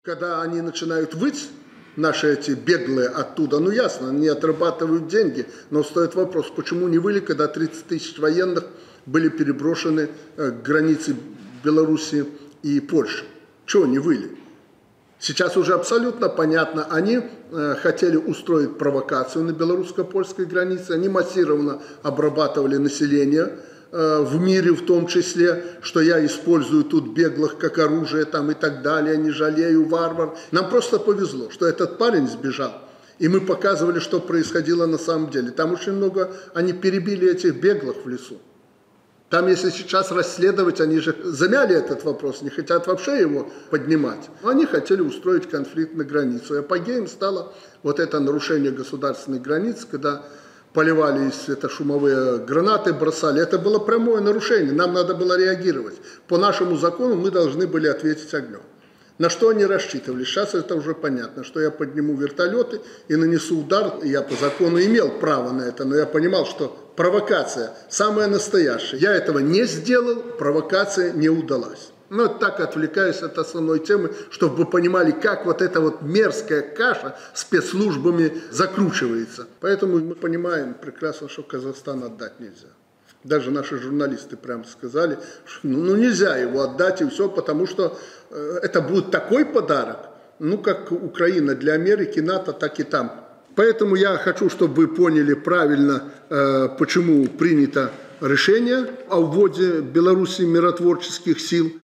Когда они начинают выть, наши эти беглые оттуда, ну ясно, они отрабатывают деньги, но стоит вопрос, почему не выли, когда 30 тысяч военных были переброшены к границе Белоруссии и Польши? Чего не выли? Сейчас уже абсолютно понятно, они хотели устроить провокацию на белорусско-польской границе, они массированно обрабатывали население в мире в том числе, что я использую тут беглых как оружие там и так далее, не жалею, варвар. Нам просто повезло, что этот парень сбежал, и мы показывали, что происходило на самом деле. Там очень много, они перебили этих беглых в лесу. Там, если сейчас расследовать, они же замяли этот вопрос, не хотят вообще его поднимать. Но они хотели устроить конфликт на границу. И апогеем стало вот это нарушение государственной границы, когда поливали шумовые гранаты, бросали. Это было прямое нарушение, нам надо было реагировать. По нашему закону мы должны были ответить огнем. На что они рассчитывали? Сейчас это уже понятно, что я подниму вертолеты и нанесу удар. Я по закону имел право на это, но я понимал, что провокация самая настоящая. Я этого не сделал, провокация не удалась. Но так отвлекаюсь от основной темы, чтобы вы понимали, как вот эта вот мерзкая каша спецслужбами закручивается. Поэтому мы понимаем прекрасно, что Казахстан отдать нельзя. Даже наши журналисты прямо сказали, что нельзя его отдать и все, потому что это будет такой подарок, как Украина для Америки, НАТО, так и там. Поэтому я хочу, чтобы вы поняли правильно, почему принято решение о вводе Беларуси миротворческих сил.